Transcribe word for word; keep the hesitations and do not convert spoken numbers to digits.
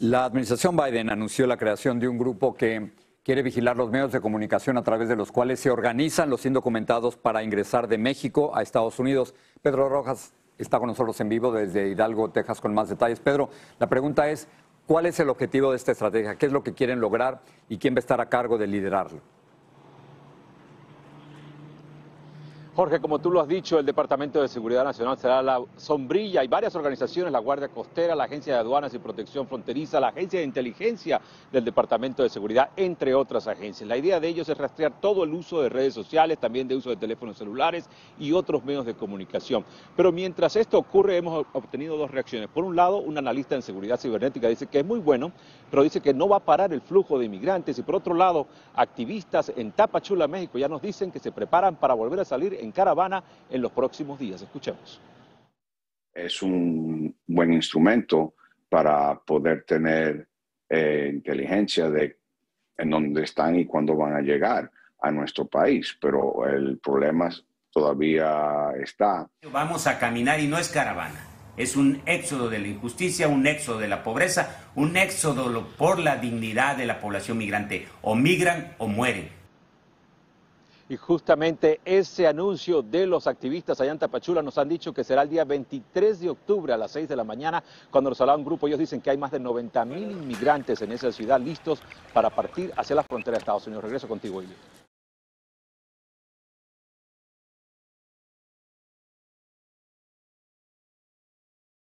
La administración Biden anunció la creación de un grupo que quiere vigilar los medios de comunicación a través de los cuales se organizan los indocumentados para ingresar de México a Estados Unidos. Pedro Rojas está con nosotros en vivo desde Hidalgo, Texas, con más detalles. Pedro, la pregunta es, ¿cuál es el objetivo de esta estrategia? ¿Qué es lo que quieren lograr y quién va a estar a cargo de liderarlo? Jorge, como tú lo has dicho, el Departamento de Seguridad Nacional será la sombrilla. Hay varias organizaciones, la Guardia Costera, la Agencia de Aduanas y Protección Fronteriza, la Agencia de Inteligencia del Departamento de Seguridad, entre otras agencias. La idea de ellos es rastrear todo el uso de redes sociales, también de uso de teléfonos celulares y otros medios de comunicación. Pero mientras esto ocurre, hemos obtenido dos reacciones. Por un lado, un analista en seguridad cibernética dice que es muy bueno, pero dice que no va a parar el flujo de inmigrantes. Y por otro lado, activistas en Tapachula, México, ya nos dicen que se preparan para volver a salir en caravana en los próximos días. Escuchemos. Es un buen instrumento para poder tener eh, inteligencia de en dónde están y cuándo van a llegar a nuestro país, pero el problema todavía está. Vamos a caminar y no es caravana, es un éxodo de la injusticia, un éxodo de la pobreza, un éxodo por la dignidad de la población migrante. O migran o mueren. Y justamente ese anuncio de los activistas allá en Tapachula nos han dicho que será el día veintitrés de octubre a las seis de la mañana, cuando nos habla un grupo. Ellos dicen que hay más de noventa mil inmigrantes en esa ciudad listos para partir hacia la frontera de Estados Unidos. Regreso contigo, Ili.